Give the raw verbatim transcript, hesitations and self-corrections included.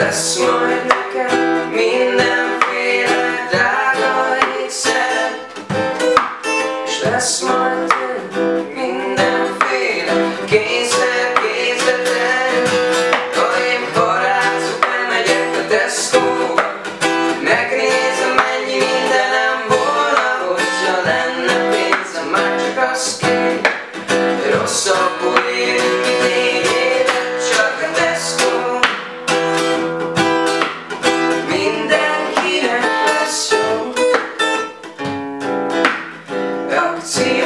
Lesz majd nekem mindenféle drága ékszer, és lesz majd mindenféle kényszer készletem. Ha én parázok, elmegyek a Teszkóba, megnézem, mennyi mindenem volna, hogyha lenne pénzem, már csak az kér, rosszabbul élünk itt négy évet, csak a Teszkó. Mindenkinek lesz jó akció.